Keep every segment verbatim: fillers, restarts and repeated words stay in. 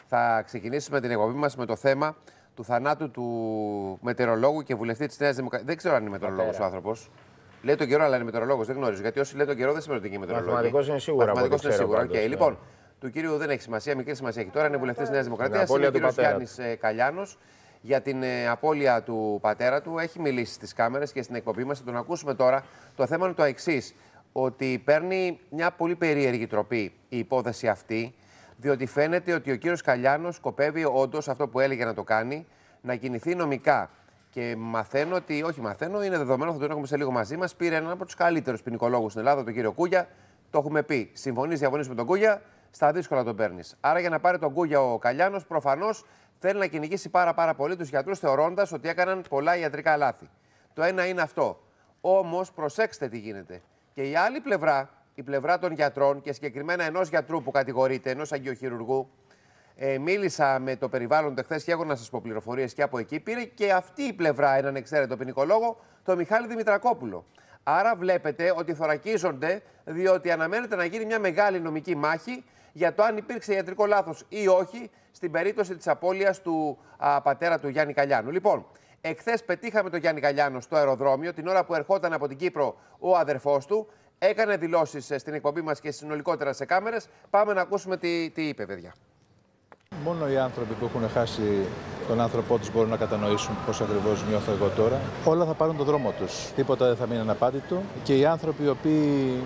Θα ξεκινήσουμε την εκπομπή μας με το θέμα του θανάτου του μετεωρολόγου και βουλευτή της Νέας Δημοκρατίας. Δεν ξέρω αν είναι μετεωρολόγος ο άνθρωπος. Λέει τον καιρό, αλλά είναι μετεωρολόγος. Δεν γνωρίζω. Γιατί όσοι λέει τον καιρό δεν σημαίνει ότι είναι μετεωρολόγος. Μαθηματικός είναι σίγουρα. Μαθηματικός είναι σίγουρα. Okay. Ναι. Λοιπόν, του κύριου δεν έχει σημασία, μικρή σημασία έχει τώρα. Είναι βουλευτής της Νέας Δημοκρατίας. Είναι ο κύριος Γιάννης Καλιάνος. Για την ε, απώλεια του πατέρα του έχει μιλήσει στις κάμερες και στην εκπομπή μας. Θα τον ακούσουμε τώρα. Το θέμα είναι το εξής. Ότι παίρνει μια πολύ περίεργη τροπή η υπόθεση αυτή. Διότι φαίνεται ότι ο κύριος Καλιάνος σκοπεύει όντως αυτό που έλεγε να το κάνει, να κινηθεί νομικά. Και μαθαίνω ότι, όχι μαθαίνω, είναι δεδομένο, θα τον έχουμε σε λίγο μαζί μας. Πήρε έναν από τους καλύτερους ποινικολόγους στην Ελλάδα, τον κύριο Κούγια. Το έχουμε πει. Συμφωνείς, διαφωνείς με τον Κούγια, στα δύσκολα τον παίρνεις. Άρα για να πάρει τον Κούγια ο Καλιάνος, προφανώς θέλει να κυνηγήσει πάρα, πάρα πολύ τους γιατρούς, θεωρώντας ότι έκαναν πολλά ιατρικά λάθη. Το ένα είναι αυτό. Όμως προσέξτε τι γίνεται. Και η άλλη πλευρά, η πλευρά των γιατρών και συγκεκριμένα ενός γιατρού που κατηγορείται, ενός αγγειοχειρουργού, ε, μίλησα με το περιβάλλον χθες και έχω να σας πω πληροφορίες και από εκεί. Πήρε και αυτή η πλευρά έναν εξαίρετο ποινικολόγο, τον Μιχάλη Δημητρακόπουλο. Άρα βλέπετε ότι θωρακίζονται, διότι αναμένεται να γίνει μια μεγάλη νομική μάχη για το αν υπήρξε ιατρικό λάθος ή όχι στην περίπτωση της απώλειας του α, πατέρα του Γιάννη Καλιάνου. Λοιπόν, εχθές πετύχαμε τον Γιάννη Καλιάνο στο αεροδρόμιο, την ώρα που ερχόταν από την Κύπρο ο αδερφός του. Έκανε δηλώσεις στην εκπομπή μας και συνολικότερα σε κάμερες. Πάμε να ακούσουμε τι, τι είπε, παιδιά. Μόνο οι άνθρωποι που έχουν χάσει τον άνθρωπό τους μπορούν να κατανοήσουν πώς ακριβώς νιώθω εγώ τώρα. Όλα θα πάρουν τον δρόμο τους. Τίποτα δεν θα μείνει αναπάντητο. Και οι άνθρωποι οι οποίοι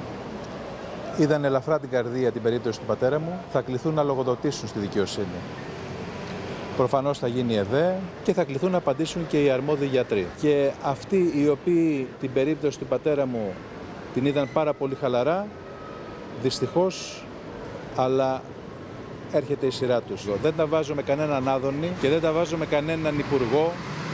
είδαν ελαφρά την καρδία την περίπτωση του πατέρα μου θα κληθούν να λογοδοτήσουν στη δικαιοσύνη. Προφανώς θα γίνει ΕΔΕ και θα κληθούν να απαντήσουν και οι αρμόδιοι γιατροί. Και αυτοί οι οποίοι την περίπτωση του πατέρα μου την είδαν πάρα πολύ χαλαρά, δυστυχώς, αλλά έρχεται η σειρά τους. Δεν τα βάζω με κανέναν άδωνη και δεν τα βάζω με κανέναν υπουργό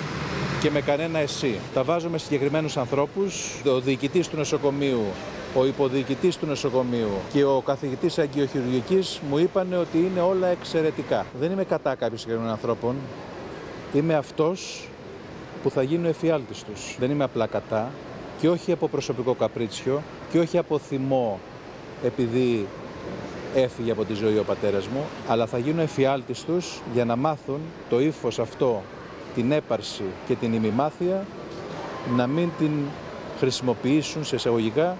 και με κανένα εσύ. Τα βάζω με συγκεκριμένους ανθρώπους. Ο διοικητής του νοσοκομείου, ο υποδιοικητής του νοσοκομείου και ο καθηγητής αγγειοχειρουργικής μου είπαν ότι είναι όλα εξαιρετικά. Δεν είμαι κατά κάποιων συγκεκριμένων ανθρώπων. Είμαι αυτός που θα γίνω εφιάλτης τους. Δεν είμαι απλά κατά και όχι από προσωπικό καπρίτσιο και όχι από θυμό επειδή έφυγε από τη ζωή ο πατέρας μου, αλλά θα γίνω εφιάλτης τους για να μάθουν το ύφος αυτό, την έπαρση και την ημιμάθεια, να μην την χρησιμοποιήσουν σε εισαγωγικά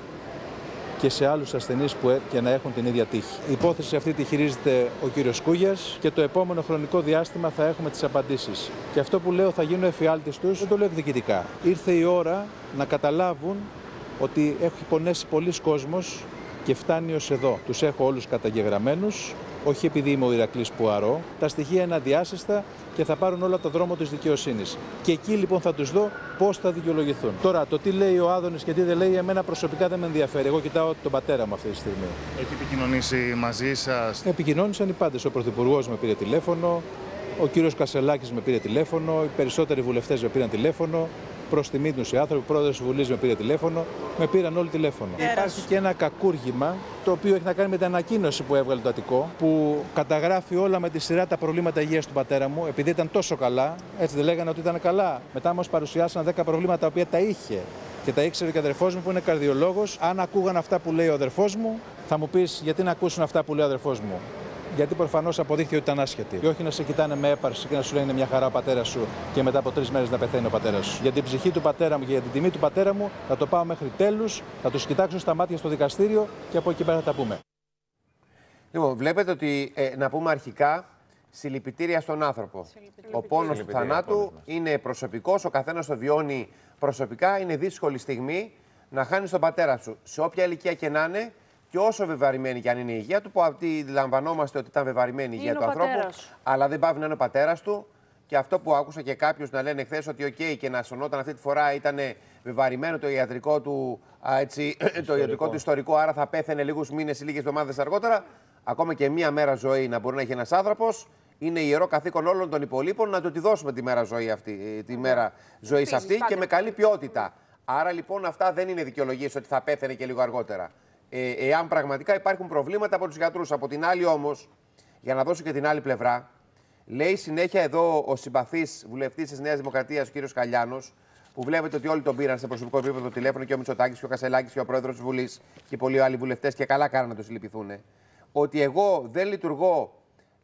και σε άλλους ασθενείς που και να έχουν την ίδια τύχη. Η υπόθεση αυτή τη χειρίζεται ο κύριος Κούγιας και το επόμενο χρονικό διάστημα θα έχουμε τις απαντήσεις. Και αυτό που λέω θα γίνω εφιάλτης τους, δεν το λέω εκδικητικά. Ήρθε η ώρα να καταλάβουν ότι έχει πονέσει πολλοί κόσμος και φτάνει ως εδώ. Τους έχω όλους καταγεγραμμένους, όχι επειδή είμαι ο Ηρακλής Πουαρό. Τα στοιχεία είναι αδιάσυστα και θα πάρουν όλα το δρόμο της δικαιοσύνης. Και εκεί λοιπόν θα τους δω πώς θα δικαιολογηθούν. Τώρα, το τι λέει ο Άδωνης και τι δεν λέει, εμένα προσωπικά δεν με ενδιαφέρει. Εγώ κοιτάω τον πατέρα μου αυτή τη στιγμή. Έχει επικοινωνήσει μαζί σας? Επικοινώνησαν οι πάντες. Ο Πρωθυπουργός με πήρε τηλέφωνο, ο κύριος Κασελάκης με πήρε τηλέφωνο, οι περισσότεροι βουλευτές με πήραν τηλέφωνο. Προς τιμή τους οι άνθρωποι, ο πρόεδρος της Βουλής με πήρε τηλέφωνο, με πήραν όλοι τηλέφωνο. Έρας. Υπάρχει και ένα κακούργημα, το οποίο έχει να κάνει με την ανακοίνωση που έβγαλε το Αττικό, που καταγράφει όλα με τη σειρά τα προβλήματα υγείας του πατέρα μου, επειδή ήταν τόσο καλά, έτσι δεν λέγανε ότι ήταν καλά. Μετά μας παρουσιάσαν δέκα προβλήματα τα οποία τα είχε και τα ήξερε και ο αδερφός μου που είναι καρδιολόγος. Αν ακούγαν αυτά που λέει ο αδερφός μου, θα μου πεις γιατί να ακούσουν αυτά που λέει ο αδερφός μου. Γιατί προφανώς αποδείχθηκε ότι ήταν άσχετη. Και όχι να σε κοιτάνε με έπαρση και να σου λένε μια χαρά ο πατέρας σου και μετά από τρεις μέρες να πεθαίνει ο πατέρας σου. Για την ψυχή του πατέρα μου και για την τιμή του πατέρα μου θα το πάω μέχρι τέλους, θα τους κοιτάξω στα μάτια στο δικαστήριο και από εκεί πέρα θα τα πούμε. Λοιπόν, βλέπετε ότι ε, να πούμε αρχικά συλληπιτήρια στον άνθρωπο. Ο πόνος του θανάτου είναι προσωπικός, ο καθένας το βιώνει προσωπικά. Είναι δύσκολη στιγμή να χάνεις τον πατέρα σου. Σε όποια ηλικία και να είναι. Και όσο βεβαρημένη και αν είναι η υγεία του, που αντιλαμβανόμαστε ότι ήταν βεβαρημένη η υγεία του ανθρώπου, αλλά δεν πάβει να είναι ο πατέρας του. Και αυτό που άκουσα και κάποιους να λένε χθες ότι OK και να σωνόταν αυτή τη φορά ήταν βεβαρημένο το ιατρικό του, α, έτσι, το ιατρικό του ιστορικό, άρα θα πέθαινε λίγους μήνες ή λίγες εβδομάδες αργότερα. Ακόμα και μία μέρα ζωή να μπορεί να έχει ένας άνθρωπος, είναι ιερό καθήκον όλων των υπολείπων να του τη δώσουμε τη μέρα ζωή αυτή, τη μέρα ζωής αυτή και με καλή ποιότητα. Άρα λοιπόν αυτά δεν είναι δικαιολογίες ότι θα πέθαινε και λίγο αργότερα. Ε, εάν πραγματικά υπάρχουν προβλήματα από τους γιατρούς. Από την άλλη όμως, για να δώσω και την άλλη πλευρά, λέει συνέχεια εδώ ο συμπαθής βουλευτής της Νέας Δημοκρατίας, ο κύριος Καλιάνος, που βλέπετε ότι όλοι τον πήραν σε προσωπικό επίπεδο το τηλέφωνο, και ο Μητσοτάκης και ο Κασελάκης και ο πρόεδρος της Βουλής και πολλοί άλλοι βουλευτές, και καλά κάνουν να το συλληπιθούν, ότι εγώ δεν λειτουργώ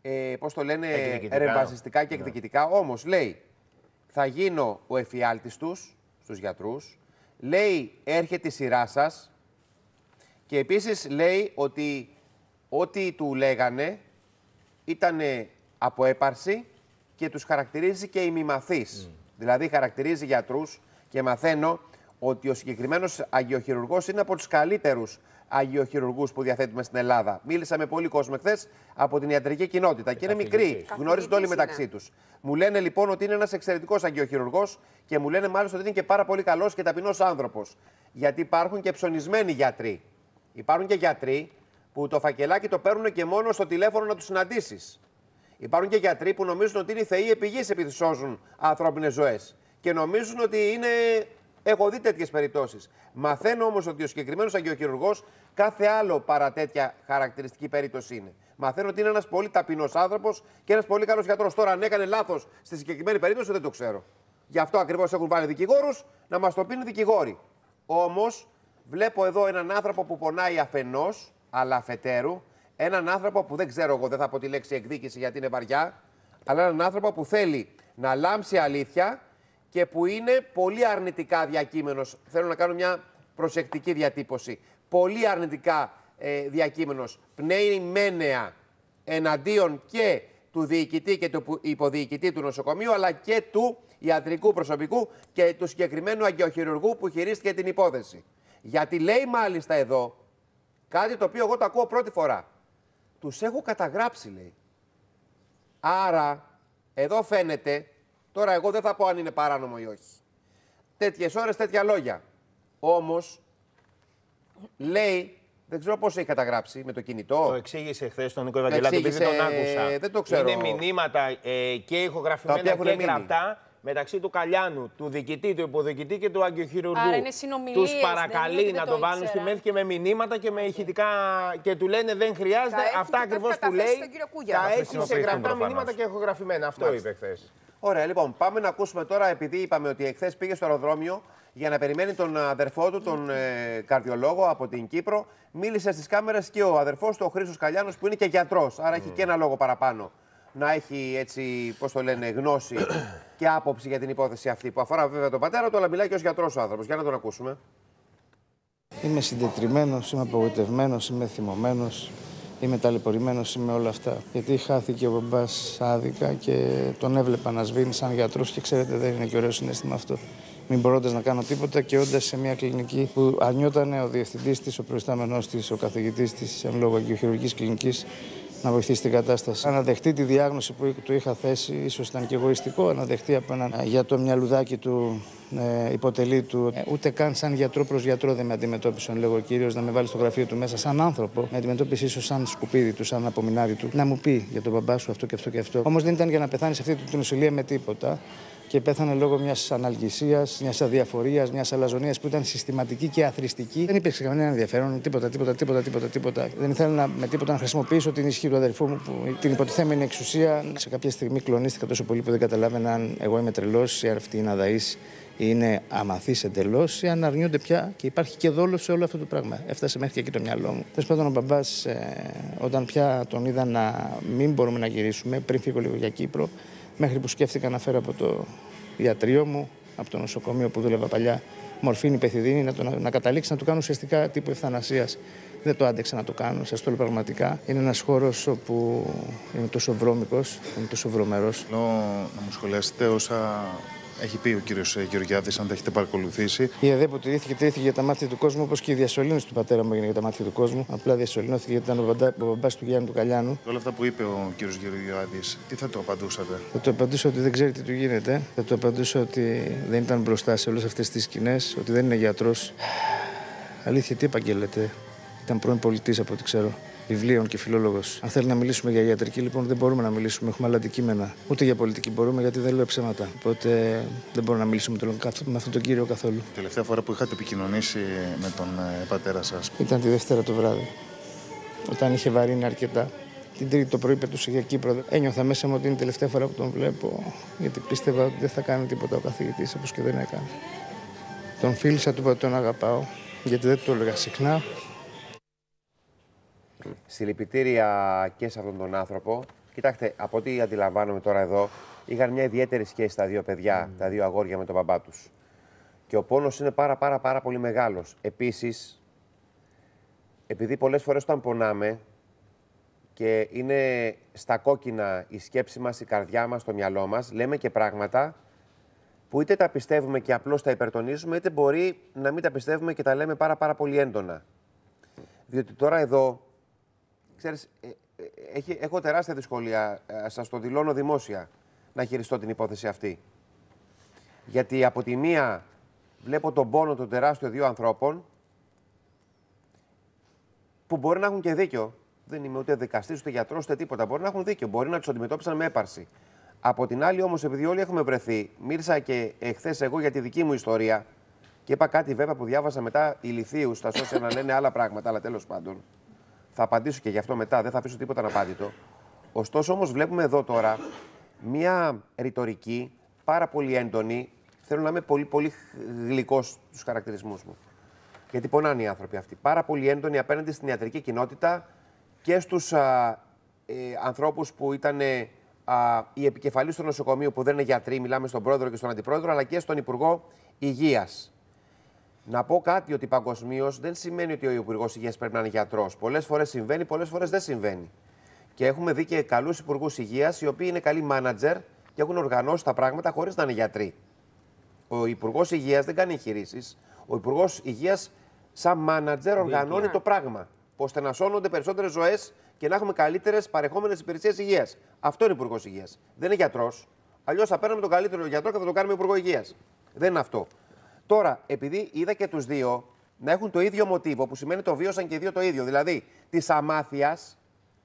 ε, πώς το λένε, ρεμπασιστικά και εκδικητικά. Όμως λέει, θα γίνω ο εφιάλτης τους, στους γιατρούς. Λέει, έρχεται η σειρά σας. Και επίσης λέει ότι ό,τι του λέγανε ήταν από έπαρση και τους χαρακτηρίζει και ημιμαθείς. Mm. Δηλαδή χαρακτηρίζει γιατρούς και μαθαίνω ότι ο συγκεκριμένος αγιοχειρουργός είναι από τους καλύτερους αγιοχειρουργούς που διαθέτουμε στην Ελλάδα. Μίλησα με πολύ κόσμο χθες από την ιατρική κοινότητα και είναι μικροί, γνωρίζονται όλοι μεταξύ τους. Μου λένε λοιπόν ότι είναι ένας εξαιρετικός αγιοχειρουργός και μου λένε μάλιστα ότι είναι και πάρα πολύ καλός και ταπεινός άνθρωπος. Γιατί υπάρχουν και ψωνισμένοι γιατροί. Υπάρχουν και γιατροί που το φακελάκι το παίρνουν και μόνο στο τηλέφωνο να τους συναντήσεις. Υπάρχουν και γιατροί που νομίζουν ότι είναι οι θεοί επιγείς επειδή σώζουν ανθρώπινες ζωές. Και νομίζουν ότι είναι. Έχω δει τέτοιες περιπτώσεις. Μαθαίνω όμως ότι ο συγκεκριμένος αγιοχειρουργός κάθε άλλο παρά τέτοια χαρακτηριστική περίπτωση είναι. Μαθαίνω ότι είναι ένας πολύ ταπεινός άνθρωπος και ένας πολύ καλός γιατρός. Τώρα, αν έκανε λάθος στη συγκεκριμένη περίπτωση, δεν το ξέρω. Γι' αυτό ακριβώς έχουν βάλει δικηγόρους να μας το πίνουν δικηγόροι. Όμως, βλέπω εδώ έναν άνθρωπο που πονάει αφενός, αλλά αφετέρου. Έναν άνθρωπο που δεν ξέρω εγώ, δεν θα πω τη λέξη εκδίκηση γιατί είναι βαριά, αλλά έναν άνθρωπο που θέλει να λάμψει αλήθεια και που είναι πολύ αρνητικά διακείμενος. Θέλω να κάνω μια προσεκτική διατύπωση. Πολύ αρνητικά ε, διακείμενος. Πνέει μένεα εναντίον και του διοικητή και του υποδιοικητή του νοσοκομείου, αλλά και του ιατρικού προσωπικού και του συγκεκριμένου αγιοχειρουργού που χειρίστηκε την υπόθεση. Γιατί λέει μάλιστα εδώ κάτι το οποίο εγώ το ακούω πρώτη φορά. Τους έχω καταγράψει, λέει. Άρα, εδώ φαίνεται, τώρα εγώ δεν θα πω αν είναι παράνομο ή όχι. Τέτοιες ώρες, τέτοια λόγια. Όμως, λέει, δεν ξέρω πώς έχει καταγράψει, με το κινητό. Το εξήγησε χθες τον Νίκο Ευαγγελάτο, επειδή τον άκουσα. Δεν το ξέρω. Είναι μηνύματα ε, και ηχογραφημένα και γραπτά μεταξύ του Καλιάνου, του διοικητή, του υποδιοικητή και του αγιοχειρουργού. Άρα είναι συνομιλίες. Τους παρακαλεί να το, το βάλουν στη ΜΕΘ και με μηνύματα και με ηχητικά. Και του λένε δεν χρειάζεται. Αυτά ακριβώς που λέει. Τα έχει σε γραπτά μηνύματα και ηχογραφημένα. Αυτό Μάλιστα. είπε χθες. Ωραία, λοιπόν, πάμε να ακούσουμε τώρα, επειδή είπαμε ότι εχθές πήγε στο αεροδρόμιο για να περιμένει τον αδερφό του, τον ε, καρδιολόγο από την Κύπρο. Μίλησε στις κάμερες και ο αδερφός του, ο Χρήστος Καλιάνος, που είναι και γιατρός. Άρα mm. έχει και ένα λόγο παραπάνω να έχει έτσι, πώς το λένε, γνώση και άποψη για την υπόθεση αυτή. Που αφορά βέβαια τον πατέρα του, αλλά μιλάει και ως γιατρός ο άνθρωπος. Για να τον ακούσουμε. Είμαι συντετριμμένος, είμαι απογοητευμένος, είμαι θυμωμένος. Είμαι ταλαιπωρημένος, είμαι όλα αυτά. Γιατί χάθηκε ο μπαμπάς άδικα και τον έβλεπα να σβήνει σαν γιατρός και ξέρετε δεν είναι και ωραίο συναίσθημα αυτό. Μην μπορώντας να κάνω τίποτα και όντας σε μια κλινική που αρνιόταν ο διευθυντής της, ο προϊστάμενός της, ο καθηγητής της εν λόγω αγιοχειρουργικής κλινικής να βοηθήσει την κατάσταση. Να δεχτεί τη διάγνωση που του είχα θέσει, ίσως ήταν και εγωιστικό, να δεχτεί από έναν για το μυαλουδάκι του ε, υποτελεί του. Ε, ούτε καν σαν γιατρό προς γιατρό δεν με αντιμετώπισε, λέγω ο κύριος, να με βάλει στο γραφείο του μέσα σαν άνθρωπο. Με αντιμετώπισε ίσως σαν σκουπίδι του, σαν απομεινάρι του. Να μου πει για τον μπαμπά σου αυτό και αυτό και αυτό. Όμως δεν ήταν για να πεθάνει σε αυτή την νοσηλεία με τίποτα. Και πέθανε λόγω μιας αναλγησίας, μιας αδιαφορίας, μιας αλαζονίας που ήταν συστηματική και αθροιστική. Δεν υπήρξε κανένα ενδιαφέρον, τίποτα, τίποτα, τίποτα, τίποτα, τίποτα. Δεν ήθελα να, με τίποτα να χρησιμοποιήσω την ισχύ του αδερφού μου, που, την υποτιθέμενη εξουσία. Σε κάποια στιγμή κλονίστηκα τόσο πολύ που δεν καταλάβαινα αν εγώ είμαι τρελός ή αν αυτή είναι αδαής ή είναι αμαθής εντελώς ή αν αρνιούνται πια και υπάρχει και δόλος σε όλο αυτό το πράγμα. Έφτασε μέχρι και εκεί το μυαλό μου. Τέλος πάντων, ο μπαμπάς, ε, όταν πια τον είδα να μην μπορούμε να γυρίσουμε, πριν φύγω λίγο για Κύπρο, μέχρι που σκέφτηκα να φέρω από το ιατρείο μου, από το νοσοκομείο που δούλευα παλιά, μορφίνη, πεθυδίνη, να, το, να, να καταλήξει να του κάνω ουσιαστικά τύπου ευθανασίας. Δεν το άντεξα να το κάνω, σας το λέω πραγματικά. Είναι ένας χώρος όπου είναι τόσο βρώμικος, είναι τόσο βρωμερός. Θέλω να μου σχολιάσετε όσα έχει πει ο κύριος Γεωργιάδης, αν τα έχετε παρακολουθήσει. Η ΕΔΕ που τηρήθηκε, τηρήθηκε για τα μάτια του κόσμου, όπως και η διασωλήνωση του πατέρα μου έγινε για τα μάτια του κόσμου. Απλά διασωληνώθηκε γιατί ήταν ο μπαμπάς του Γιάννη του Καλιάνου. Όλα αυτά που είπε ο κύριος Γεωργιάδης, τι θα το απαντούσατε? Θα του απαντούσα ότι δεν ξέρει τι του γίνεται. Θα του απαντούσα ότι δεν ήταν μπροστά σε όλες αυτές τις σκηνές, ότι δεν είναι γιατρός. Αλήθεια, τι επαγγέλλεται? Ήταν πρώην πολιτής από ό,τι ξέρω. Βιβλίων και φιλόλογος. Αν θέλει να μιλήσουμε για ιατρική, λοιπόν, δεν μπορούμε να μιλήσουμε. Έχουμε άλλα αντικείμενα. Ούτε για πολιτική μπορούμε, γιατί δεν λέω ψέματα. Οπότε δεν μπορούμε να μιλήσουμε με αυτόν τον κύριο καθόλου. Η τελευταία φορά που είχατε επικοινωνήσει με τον ε, πατέρα σας? Ήταν τη Δευτέρα το βράδυ. Όταν είχε βαρύνει αρκετά. Την Τρίτη το πρωί πετούσε για Κύπρο. Ένιωθα μέσα μου ότι είναι η τελευταία φορά που τον βλέπω, γιατί πίστευα ότι δεν θα κάνει τίποτα ο καθηγητής, όπως και δεν έκανε. Τον φίλησα, του είπα ότι τον αγαπάω, γιατί δεν το έλεγα συχνά. Συλληπιτήρια και σε αυτόν τον άνθρωπο. Κοιτάξτε, από ό,τι αντιλαμβάνομαι τώρα εδώ, είχαν μια ιδιαίτερη σχέση τα δύο παιδιά, mm. τα δύο αγόρια με τον μπαμπά τους. Και ο πόνος είναι πάρα πάρα πάρα πολύ μεγάλος. Επίσης, επειδή πολλές φορές όταν πονάμε και είναι στα κόκκινα η σκέψη μας, η καρδιά μας, το μυαλό μας, λέμε και πράγματα που είτε τα πιστεύουμε και απλώς τα υπερτονίζουμε, είτε μπορεί να μην τα πιστεύουμε και τα λέμε πάρα πάρα πολύ έντονα. Διότι τώρα εδώ, ξέρεις, ε, ε, έχει, έχω τεράστια δυσκολία, ε, σας το δηλώνω δημόσια, να χειριστώ την υπόθεση αυτή. Γιατί από τη μία βλέπω τον πόνο των τεράστιο δύο ανθρώπων που μπορεί να έχουν και δίκιο. Δεν είμαι ούτε δικαστής, ούτε γιατρός, ούτε τίποτα. Μπορεί να έχουν δίκιο. Μπορεί να τους αντιμετώπισαν με έπαρση. Από την άλλη, όμως, επειδή όλοι έχουμε βρεθεί, μίλησα και εχθές εγώ για τη δική μου ιστορία και είπα κάτι βέβαια που διάβασα μετά ηλιθίους στα social να λένε άλλα πράγματα, αλλά τέλος πάντων. Θα απαντήσω και γι' αυτό μετά, δεν θα αφήσω τίποτα αναπάντητο. Ωστόσο, όμως, βλέπουμε εδώ τώρα μία ρητορική πάρα πολύ έντονη. Θέλω να είμαι πολύ, πολύ γλυκός στους χαρακτηρισμούς μου. Γιατί πονάνε οι άνθρωποι αυτοί. Πάρα πολύ έντονοι απέναντι στην ιατρική κοινότητα και στους α, ε, ανθρώπους που ήταν α, οι επικεφαλής του νοσοκομείου, που δεν είναι γιατροί, μιλάμε στον πρόεδρο και στον αντιπρόεδρο, αλλά και στον Υπουργό Υγείας. Να πω κάτι, ότι παγκοσμίως δεν σημαίνει ότι ο Υπουργός Υγείας πρέπει να είναι γιατρός. Πολλές φορές συμβαίνει, πολλές φορές δεν συμβαίνει. Και έχουμε δει και καλούς Υπουργούς Υγείας, οι οποίοι είναι καλοί μάνατζερ και έχουν οργανώσει τα πράγματα χωρίς να είναι γιατροί. Ο Υπουργός Υγείας δεν κάνει εγχειρήσεις. Ο Υπουργός Υγείας, σαν μάνατζερ, οργανώνει το πράγμα, ώστε να σώνονται περισσότερες ζωές και να έχουμε καλύτερες παρεχόμενες υπηρεσίες υγείας. Αυτό είναι Υπουργός Υγείας. Δεν είναι γιατρός. Αλλιώς θα παίρνουμε τον καλύτερο γιατρό και θα το κάνουμε Υπουργό Υγείας. Δεν είναι αυτό. Τώρα, επειδή είδα και τους δύο να έχουν το ίδιο μοτίβο, που σημαίνει το βίωσαν και οι δύο το ίδιο, δηλαδή της αμάθειας,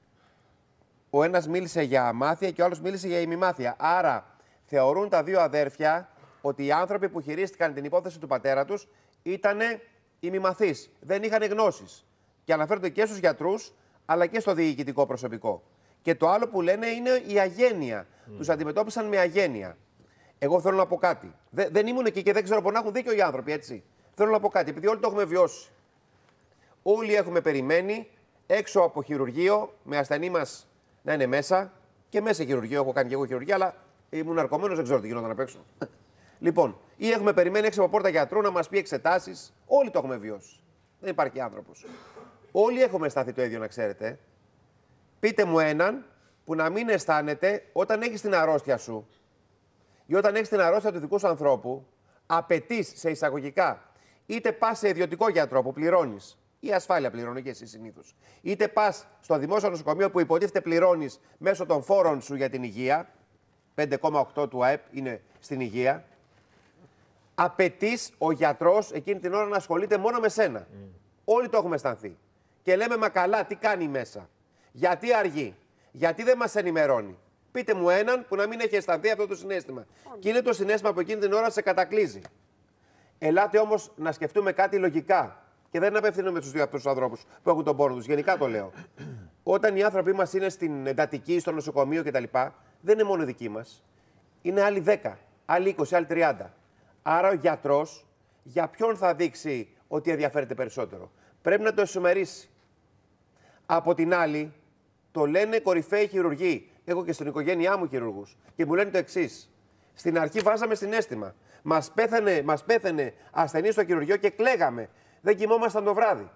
ο ένας μίλησε για αμάθεια και ο άλλος μίλησε για ημιμάθεια. Άρα, θεωρούν τα δύο αδέρφια ότι οι άνθρωποι που χειρίστηκαν την υπόθεση του πατέρα τους ήταν ημιμαθείς, δεν είχαν γνώσεις. Και αναφέρονται και στους γιατρούς, αλλά και στο διοικητικό προσωπικό. Και το άλλο που λένε είναι η αγένεια. Mm. Τους αντιμετώπισαν με αγένεια. Εγώ θέλω να πω κάτι. Δε, δεν ήμουν εκεί και δεν ξέρω, μπορεί να έχουν δίκιο οι άνθρωποι, έτσι. Θέλω να πω κάτι, επειδή όλοι το έχουμε βιώσει. Όλοι έχουμε περιμένει έξω από χειρουργείο, με ασθενή μας να είναι μέσα, και μέσα χειρουργείο. Έχω κάνει και εγώ χειρουργία, αλλά ήμουν ναρκωμένος, δεν ξέρω τι γινόταν απ' έξω. Λοιπόν, ή έχουμε περιμένει έξω από πόρτα γιατρού να μας πει εξετάσεις. Όλοι το έχουμε βιώσει. Δεν υπάρχει άνθρωπος. Όλοι έχουμε αισθανθεί το ίδιο, να ξέρετε. Πείτε μου έναν που να μην αισθάνεται όταν έχεις την αρρώστια σου ή όταν έχεις την αρρώστια του δικού σου ανθρώπου, απαιτείς σε εισαγωγικά, είτε πας σε ιδιωτικό γιατρό που πληρώνεις, ή ασφάλεια πληρώνει και εσύ συνήθως, είτε πας στο δημόσιο νοσοκομείο που υποτίθεται πληρώνεις μέσω των φόρων σου για την υγεία, πέντε κόμμα οκτώ του ΑΕΠ είναι στην υγεία, απαιτείς ο γιατρός εκείνη την ώρα να ασχολείται μόνο με σένα. Mm. Όλοι το έχουμε αισθανθεί. Και λέμε, μα καλά, τι κάνει μέσα. Γιατί αργεί. Γιατί δεν μας ενημερώνει. Πείτε μου έναν που να μην έχει αισθανθεί αυτό το συναίσθημα. Mm. Και είναι το συναίσθημα που εκείνη την ώρα σε κατακλείζει. Ελάτε όμως να σκεφτούμε κάτι λογικά. Και δεν απευθύνομαι στους δύο αυτούς τους ανθρώπους που έχουν τον πόνο τους. Γενικά το λέω. Όταν οι άνθρωποι μας είναι στην εντατική, στο νοσοκομείο κτλ., δεν είναι μόνο δικοί μας. Είναι άλλοι δέκα, άλλοι είκοσι, άλλοι τριάντα. Άρα ο γιατρός για ποιον θα δείξει ότι ενδιαφέρεται περισσότερο. Πρέπει να το εσωμερίσει. Από την άλλη, το λένε κορυφαίοι χειρουργοί. Έχω και στην οικογένειά μου χειρουργούς. Και μου λένε το εξής. Στην αρχή βάζαμε συναίσθημα. Μας πέθανε, μας πέθανε ασθενή στο χειρουργείο και κλαίγαμε. Δεν κοιμόμασταν το βράδυ.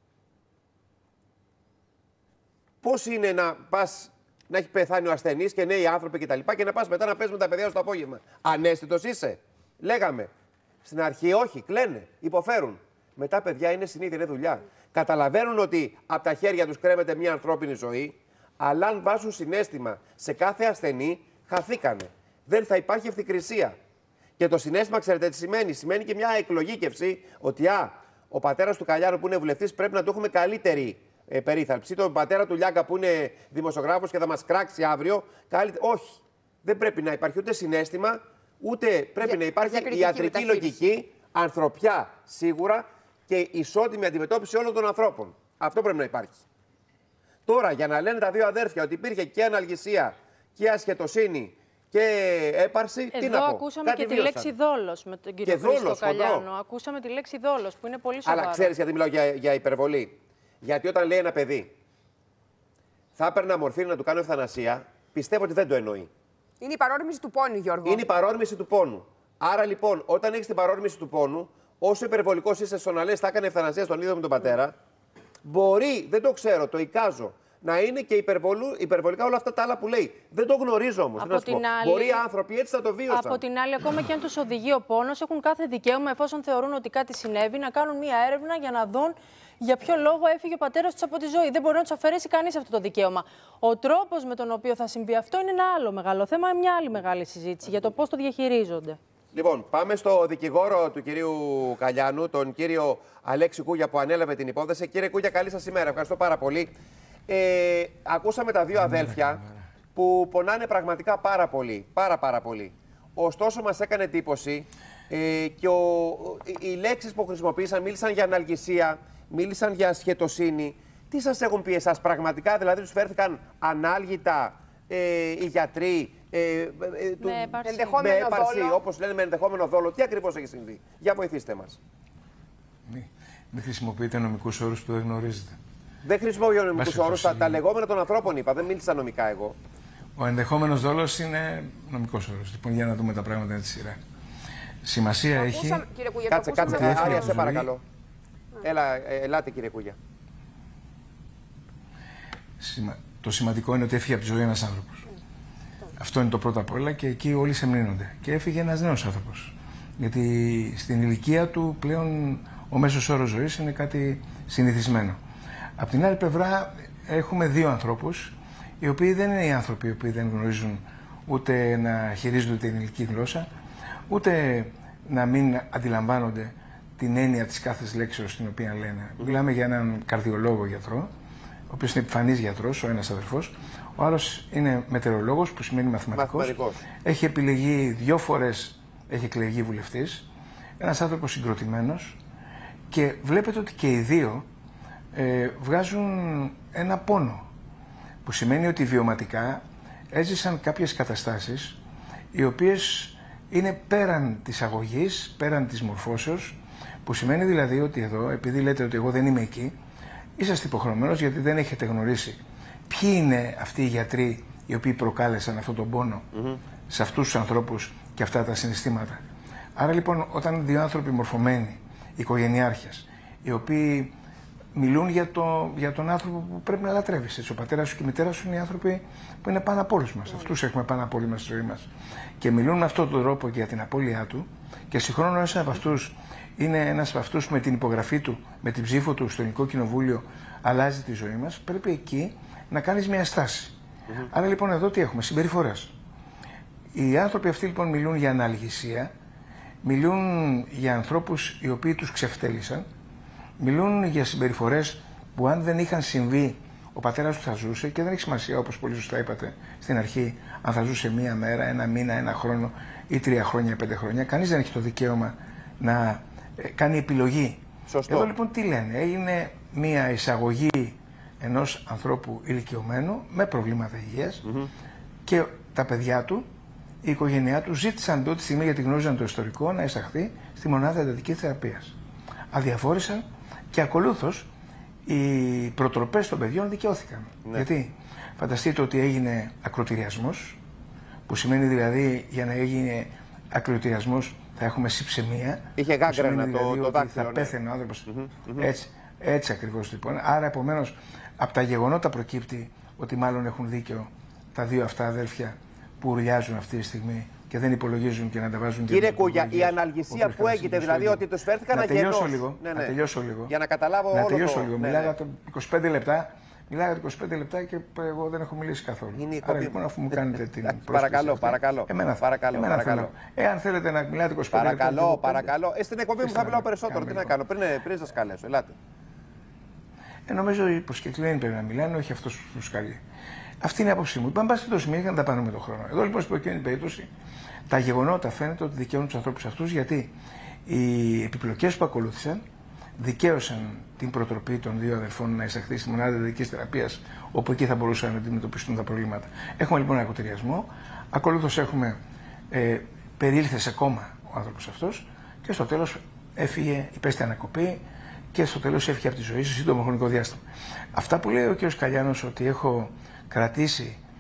Πώς είναι να πας, να έχει πεθάνει ο ασθενής και νέοι άνθρωποι κτλ. Και, και να πας μετά να παίζεις με τα παιδιά σου το απόγευμα. Ανέστητος είσαι. Λέγαμε. Στην αρχή όχι, κλαίνε, υποφέρουν. Μετά, παιδιά, είναι συνήθεια, είναι δουλειά. Καταλαβαίνουν ότι από τα χέρια τους κρέμεται μια ανθρώπινη ζωή, αλλά αν βάζουν συναίσθημα σε κάθε ασθενή, χαθήκανε. Δεν θα υπάρχει ευθυκρισία. Και το συναίσθημα, ξέρετε τι σημαίνει. Σημαίνει και μια εκλογήκευση ότι α, ο πατέρας του Καλιάνου που είναι βουλευτής πρέπει να του έχουμε καλύτερη ε, περίθαλψη. Τον πατέρα του Λιάγκα που είναι δημοσιογράφος και θα μας κράξει αύριο. Καλύτερη... Όχι. Δεν πρέπει να υπάρχει ούτε συναίσθημα, ούτε πρέπει για, να υπάρχει ιατρική λογική, ανθρωπιά σίγουρα και ισότιμη αντιμετώπιση όλων των ανθρώπων. Αυτό πρέπει να υπάρχει. Τώρα, για να λένε τα δύο αδέρφια ότι υπήρχε και αναλγησία και ασχετοσύνη και έπαρση, εδώ τι να πω. Ακούσαμε Κάτι και τη λέξη δόλος με τον κύριο Χρήστο Καλιάνο. Ακούσαμε τη λέξη δόλος που είναι πολύ σοβαρό. Αλλά ξέρεις γιατί μιλάω για, για υπερβολή. Γιατί όταν λέει ένα παιδί, θα έπαιρνα μορφή να του κάνω ευθανασία, πιστεύω ότι δεν το εννοεί. Είναι η παρόρμηση του πόνου, Γιώργο. Είναι η παρόρμηση του πόνου. Άρα λοιπόν, όταν έχει την παρόρμηση του πόνου, όσο υπερβολικό είσαι στο να λες θα έκανε ευθανασία στον ίδιο με τον πατέρα, μπορεί, δεν το ξέρω, το εικάζω, να είναι και υπερβολου, υπερβολικά όλα αυτά τα άλλα που λέει. Δεν το γνωρίζω όμως. Άλλη, μπορεί οι άνθρωποι έτσι θα το βίωσαν. Από την άλλη, ακόμα και αν τους οδηγεί ο πόνος, έχουν κάθε δικαίωμα, εφόσον θεωρούν ότι κάτι συνέβη, να κάνουν μία έρευνα για να δουν για ποιο λόγο έφυγε ο πατέρας τους από τη ζωή. Δεν μπορεί να τους αφαιρέσει κανείς αυτό το δικαίωμα. Ο τρόπος με τον οποίο θα συμβεί αυτό είναι ένα άλλο μεγάλο θέμα, μια άλλη μεγάλη συζήτηση για το πώς το διαχειρίζονται. Λοιπόν, πάμε στο δικηγόρο του κυρίου Καλιάνου, τον κύριο Αλέξη Κούγια, που ανέλαβε την υπόθεση. Κύριε Κούγια, καλή σας ημέρα. Ευχαριστώ πάρα πολύ. Ε, ακούσαμε τα δύο αδέλφια που πονάνε πραγματικά πάρα πολύ. Πάρα πάρα πολύ. Ωστόσο, μας έκανε εντύπωση ε, και ο, οι λέξεις που χρησιμοποίησαν μίλησαν για αναλγησία, μίλησαν για σχετοσύνη. Τι σας έχουν πει εσάς πραγματικά, δηλαδή τους φέρθηκαν ανάλγητα ε, οι γιατροί, ε, ε, του, με έπαρση, με έπαρση όπως λένε, με ενδεχόμενο δόλο. Τι ακριβώς έχει συμβεί? Για βοηθήστε μας. Μην, μην χρησιμοποιείτε νομικούς όρους που δεν γνωρίζετε. Δεν χρησιμοποιώ νομικούς όρους, τα, τα λεγόμενα των ανθρώπων είπα, δεν μίλησα νομικά εγώ. Ο ενδεχόμενος δόλος είναι νομικός όρος. Λοιπόν, για να δούμε τα πράγματα με τη σειρά. Σημασία έχει... Κύριε Κούγια, κάτσε, κάτσε, Άρια, σε παρακαλώ. Έλα, ε, ελάτε κύριε Κούγια. Σημα... Το σημαντικό είναι ότι έφυγε από τη ζωή ένας άνθρωπος. Mm. Αυτό είναι το πρώτο απ' όλα και εκεί όλοι σεμνύνονται. Και έφυγε ένας νέος άνθρωπος. Γιατί στην ηλικία του πλέον ο μέσος όρος ζωής είναι κάτι συνηθισμένο. Απ' την άλλη πλευρά έχουμε δύο ανθρώπους, οι οποίοι δεν είναι οι άνθρωποι οι οποίοι δεν γνωρίζουν ούτε να χειρίζονται την ελληνική γλώσσα, ούτε να μην αντιλαμβάνονται την έννοια της κάθε λέξεως την οποία λένε. Mm. Μιλάμε για έναν καρδιολόγο γιατρό, ο οποίος είναι επιφανής γιατρός, ο ένας αδερφός. Ο άλλος είναι μετεωρολόγος, που σημαίνει μαθηματικός. Μαθηματικός. Έχει επιλεγεί δύο φορές, έχει εκλεγεί βουλευτής. Ένας άνθρωπος συγκροτημένος. Και βλέπετε ότι και οι δύο ε, βγάζουν ένα πόνο. Που σημαίνει ότι βιωματικά έζησαν κάποιες καταστάσεις οι οποίες είναι πέραν της αγωγής, πέραν της μορφώσεως. Που σημαίνει δηλαδή ότι εδώ, επειδή λέτε ότι εγώ δεν είμαι εκεί, είσαστε υποχρεωμένος γιατί δεν έχετε γνωρίσει ποιοι είναι αυτοί οι γιατροί οι οποίοι προκάλεσαν αυτόν τον πόνο mm-hmm. σε αυτούς τους ανθρώπους και αυτά τα συναισθήματα. Άρα λοιπόν, όταν δύο άνθρωποι μορφωμένοι, οικογενειάρχες, οι οποίοι μιλούν για, το, για τον άνθρωπο που πρέπει να λατρεύεις, έτσι, ο πατέρας σου και η μητέρα σου είναι οι άνθρωποι που είναι πάνω από όλους μας. Mm-hmm. Αυτούς έχουμε πάνω από όλοι μας στη ζωή μας. Και μιλούν με αυτόν τον τρόπο για την απώλειά του, και συγχρόνως ένας από αυτούς είναι ένας από αυτούς που με την υπογραφή του, με την ψήφο του στο Ελληνικό Κοινοβούλιο αλλάζει τη ζωή μας, πρέπει εκεί να κάνεις μια στάση. Mm-hmm. Άρα λοιπόν εδώ τι έχουμε? Συμπεριφορές. Οι άνθρωποι αυτοί λοιπόν μιλούν για αναλγησία, μιλούν για ανθρώπους οι οποίοι τους ξεφτέλησαν, μιλούν για συμπεριφορές που αν δεν είχαν συμβεί ο πατέρας του θα ζούσε, και δεν έχει σημασία, όπως πολύ σωστά είπατε στην αρχή, αν θα ζούσε μία μέρα, ένα μήνα, ένα χρόνο ή τρία χρόνια, πέντε χρόνια. Κανείς δεν έχει το δικαίωμα να κάνει επιλογή. Σωστό. Εδώ λοιπόν τι λένε? Έγινε μία εισαγωγή ενός ανθρώπου ηλικιωμένου με προβλήματα υγείας mm-hmm. και τα παιδιά του, η οικογένειά του ζήτησαν τότε τη στιγμή, γιατί γνώριζαν το ιστορικό, να εισαχθεί στη μονάδα εντατικής θεραπείας. Αδιαφόρησαν και ακολούθως οι προτροπές των παιδιών δικαιώθηκαν. Ναι. Γιατί φανταστείτε ότι έγινε ακροτηριασμός, που σημαίνει δηλαδή για να έγινε ακροτηριασμός θα έχουμε συψαιμία. Είχε γάγκρανα δηλαδή το, το δάκτυλο. Θα ναι. πέθαινε ο άνθρωπος. Mm-hmm. Έτσι, έτσι ακριβώς λοιπόν. Άρα επομένως από τα γεγονότα προκύπτει ότι μάλλον έχουν δίκιο τα δύο αυτά αδέλφια που ουρλιάζουν αυτή τη στιγμή και δεν υπολογίζουν και να τα βάζουν. Κύριε Κούγια, η αναλγησία που έγινε, δηλαδή ότι τους φέρθηκαν να τελειώσω αγενώς. λίγο, Ναι, ναι. Να τελειώσω λίγο. Για να καταλάβω να όλο τελειώσω το... λίγο. Ναι, Μιλάγα ναι. το είκοσι πέντε λεπτά. Μιλάγα το είκοσι πέντε λεπτά και εγώ δεν έχω μιλήσει καθόλου. Είναι Άρα λοιπόν, αφού μου κάνετε την πρόσκληση. Παρακαλώ, παρακαλώ. Εμένα, παρακαλώ, εμένα παρακαλώ. Εάν θέλετε να μιλάτε είκοσι πέντε παρακαλώ, λεπτά. Παρακαλώ, παρακαλώ. Στην εκπομπή μου θα μιλάω περισσότερο. Τι να κάνω, πριν, πριν σας καλέσω. Ελάτε. Ε, νομίζω οι προσκεκλημένοι πρέπει να μιλάνε, όχι αυτός που τους καλεί. Αυτή είναι η άποψή μου. Είπαμε πάση το σημείο για να τα πάρουμε τον χρόνο. Εδώ λοιπόν στην προκειμένη περίπτωση τα γεγονότα φαίνεται ότι δικαιώνουν τους ανθρώπους αυτούς, γιατί οι επιπλοκές που ακολούθησαν δικαίωσαν την προτροπή των δύο αδερφών να εισαχθεί στη μονάδα εντατικής θεραπείας, όπου εκεί θα μπορούσαν να αντιμετωπιστούν τα προβλήματα. Έχουμε λοιπόν ένα ακροτηριασμό. Ακολούθως έχουμε ε, περιήλθε σε κόμμα ο άνθρωπος αυτός και στο τέλος έφυγε, υπέστη ανακοπή και στο τέλος έφυγε από τη ζωή σε σύντομο χρονικό διάστημα. Αυτά που λέει ο κ. Καλιάνος, ότι έχω κρατήσει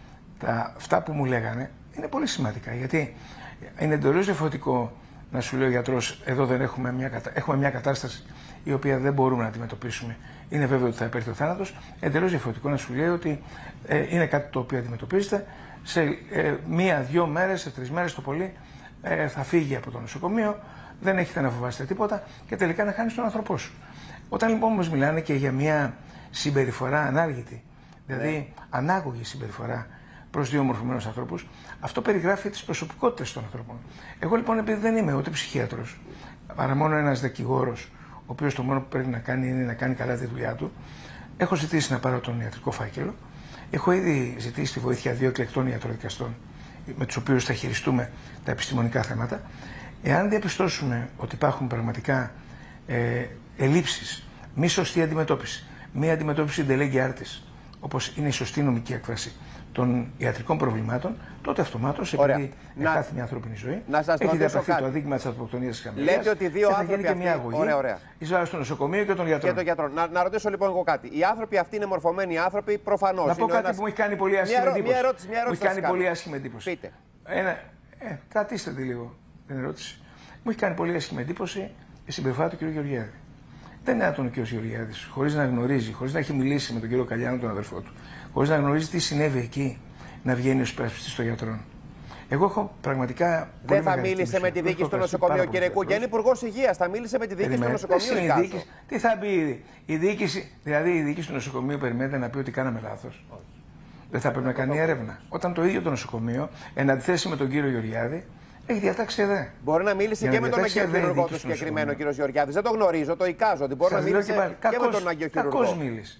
τα, αυτά που μου λέγανε είναι πολύ σημαντικά. Γιατί είναι εντελώς διαφορετικό να σου λέει ο γιατρός: εδώ δεν έχουμε μια, έχουμε μια κατάσταση η οποία δεν μπορούμε να αντιμετωπίσουμε. Είναι βέβαιο ότι θα υπέρθει ο θάνατος. Εντελώς διαφορετικό να σου λέει ότι ε, είναι κάτι το οποίο αντιμετωπίζεται. Σε ε, μία-δύο μέρες, σε τρεις μέρες το πολύ, ε, θα φύγει από το νοσοκομείο. Δεν έχετε να φοβάστε τίποτα και τελικά να χάνεις τον άνθρωπό σου. Όταν λοιπόν όμως μιλάνε και για μια συμπεριφορά ανάργητη, δηλαδή ναι. ανάγωγη συμπεριφορά προς δύο μορφωμένους ανθρώπους, αυτό περιγράφει τις προσωπικότητες των ανθρώπων. Εγώ λοιπόν, επειδή δεν είμαι ούτε ψυχίατρος, παρά μόνο ένας δικηγόρος, ο οποίος το μόνο που πρέπει να κάνει είναι να κάνει καλά τη δουλειά του, έχω ζητήσει να πάρω τον ιατρικό φάκελο. Έχω ήδη ζητήσει τη βοήθεια δύο εκλεκτών ιατροδικαστών, με τους οποίους θα χειριστούμε τα επιστημονικά θέματα. Εάν διαπιστώσουμε ότι υπάρχουν πραγματικά ε, ελλείψεις, μη σωστή αντιμετώπιση, μη αντιμετώπιση de artis, όπως είναι η σωστή νομική έκφραση των ιατρικών προβλημάτων, τότε αυτομάτως, επειδή χάθη μια ανθρώπινη ζωή, να σας έχει διαπραχθεί το αδίκημα της ανθρωποκτονίας της χαμηλίας. Λέτε ότι δύο και θα άνθρωποι γίνει και μια αγωγή ωραία, ωραία. εις βάρος του νοσοκομείου και των γιατρών. Και τον γιατρό. Να, να ρωτήσω λοιπόν εγώ κάτι. Οι άνθρωποι αυτοί είναι μορφωμένοι άνθρωποι, προφανώς. Να πω κάτι ένας... που μου έχει κάνει πολύ άσχημη εντύπωση. Μια ερώτηση, μια ερώτηση. Μου έχει κάνει πολύ άσχημη εντύπωση. Πείτε. Ένα... Ε, κρατήστε τη λίγο την ερώτηση. Μου έχει κάνει πολύ άσχημη εντύπωση η συμπεριφορά του κ. Γεωργιάδη. Δεν είναι άτομο ο κ. Γεωργιάδης, χωρίς να γνωρίζει, χωρίς να έχει μιλήσει με τον κ. Καλιάνο, τον αδερφό του, χωρίς να γνωρίζει τι συνέβη εκεί, να βγαίνει ως υπερασπιστής των γιατρών. Εγώ έχω πραγματικά. Δεν θα μίλησε με τη δίκη στο νοσοκομείο, κ. Κούγια. Είναι υπουργός υγείας. Θα μίλησε με τη δίκη στο νοσοκομείο. Διοίκηση, τι θα πει η διοίκηση, δηλαδή η διοίκηση του νοσοκομείου περιμένετε να πει ότι κάναμε λάθος. Δεν θα πρέπει να κάνει έρευνα. Όταν το ίδιο το νοσοκομείο, εν αντιθέσει με τον κύριο Γεωργιάδη, έχει διατάξει ΕΔΕ. Μπορεί να μίλησε και με τον αγιοχειρουργό του συγκεκριμένο ο κ. Γεωργιάδης. Δεν το γνωρίζω, το εικάζω ότι μπορεί να μίλησε και, και με τον αγιοχειρουργό. Κακώς μίλησε.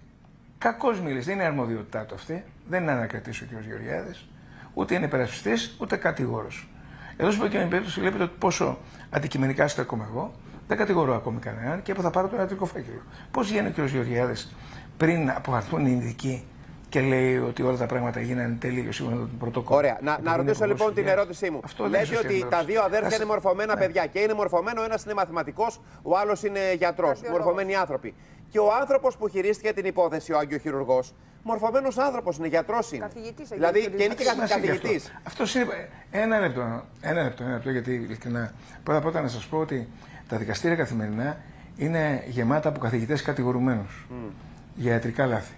Κακώς μίλησε. Δεν είναι αρμοδιότητά του αυτή. Δεν είναι να ανακρατήσει ο κ. Γεωργιάδης. Ούτε είναι υπερασπιστής, ούτε κατηγόρος. Εδώ στην προκειμένη περίπτωση βλέπετε ότι πόσο αντικειμενικά στέκομαι εγώ. Δεν κατηγορώ ακόμη κανέναν και θα πάρω τον ιατρικό φάκελο. Πώς βγαίνει ο κ. Γεωργιάδης πριν αποφαρθούν οι ειδικοί και λέει ότι όλα τα πράγματα γίνανε τελείως σύμφωνα με τον πρωτόκολλο. Ωραία. Να, να ρωτήσω λοιπόν την ερώτησή μου. Αυτό λέτε ότι τα δύο αδέρφια είναι μορφωμένα ναι. παιδιά και είναι μορφωμένο, ο ένας είναι μαθηματικός, ο άλλος είναι γιατρός. Μορφωμένοι άνθρωποι. Και ο άνθρωπος που χειρίστηκε την υπόθεση, ο αγιοχειρουργός, μορφωμένος άνθρωπος είναι, γιατρός είναι. Καθηγητής, δηλαδή και είναι και καθηγητής. Αυτό είναι. Ένα λεπτό, ένα λεπτό, ένα λεπτό, γιατί ειλικρινά. Πρώτα απ' όλα να σας πω ότι τα δικαστήρια καθημερινά είναι γεμάτα από καθηγητές κατηγορουμένους mm. για ιατρικά λάθη.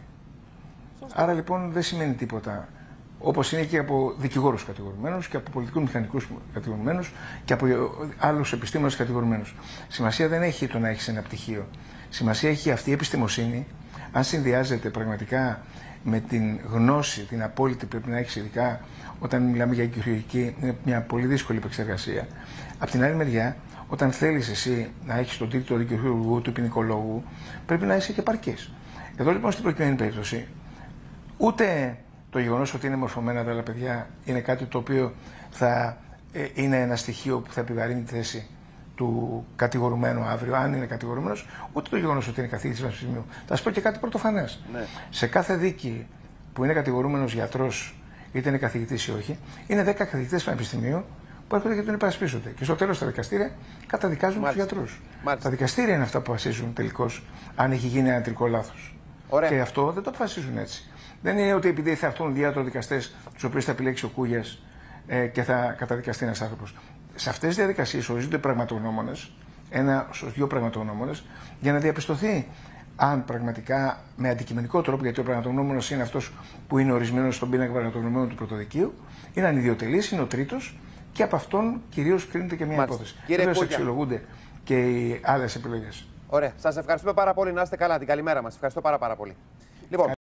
Άρα λοιπόν δεν σημαίνει τίποτα. Όπως είναι και από δικηγόρους κατηγορουμένους και από πολιτικούς μηχανικούς κατηγορουμένους και από άλλους επιστήμονες κατηγορουμένους. Σημασία δεν έχει το να έχεις ένα πτυχίο. Σημασία έχει αυτή η επιστημοσύνη, αν συνδυάζεται πραγματικά με την γνώση, την απόλυτη που πρέπει να έχεις, ειδικά όταν μιλάμε για χειρουργική, είναι μια πολύ δύσκολη επεξεργασία. Απ' την άλλη μεριά, όταν θέλεις εσύ να έχεις τον τίτλο δικηγόρου του ποινικολόγου, πρέπει να είσαι και επαρκής. Εδώ λοιπόν στην προκειμένη περίπτωση, ούτε το γεγονός ότι είναι μορφωμένα τα άλλα παιδιά είναι κάτι το οποίο θα ε, είναι ένα στοιχείο που θα επιβαρύνει τη θέση του κατηγορουμένου αύριο, αν είναι κατηγορουμένος, ούτε το γεγονός ότι είναι καθηγητής πανεπιστημίου. Θα σας πω και κάτι πρωτοφανές. Ναι. Σε κάθε δίκη που είναι κατηγορούμενος γιατρός, είτε είναι καθηγητής ή όχι, είναι δέκα καθηγητές πανεπιστημίου που έρχονται και τον υπερασπίζονται. Και στο τέλος τα δικαστήρια καταδικάζουν τους γιατρούς. Μάλιστα. Τα δικαστήρια είναι αυτά που αποφασίζουν τελικώς αν έχει γίνει ένα ιατρικό λάθος. Και αυτό δεν το αποφασίζουν έτσι. Δεν είναι ότι επειδή θα έρθουν δύο δικαστές, τους οποίους θα επιλέξει ο Κούγιας ε, και θα καταδικαστεί ένας άνθρωπος. Σε αυτές τις διαδικασίες ορίζονται πραγματογνώμονες, ένα στους δύο πραγματογνώμονες, για να διαπιστωθεί αν πραγματικά με αντικειμενικό τρόπο, γιατί ο πραγματογνώμονας είναι αυτός που είναι ορισμένος στον πίνακα πραγματογνωμένων του πρωτοδικείου, είναι ανιδιοτελής, είναι ο τρίτος και από αυτόν κυρίως κρίνεται και μια Μάλιστα. υπόθεση. Βέβαια αξιολογούνται και οι άλλες επιλογές. Ωραία. Σας ευχαριστούμε πάρα πολύ. Να είστε καλά. Την καλημέρα μας. Ευχαριστώ πάρα, πάρα πολύ. Λοιπόν,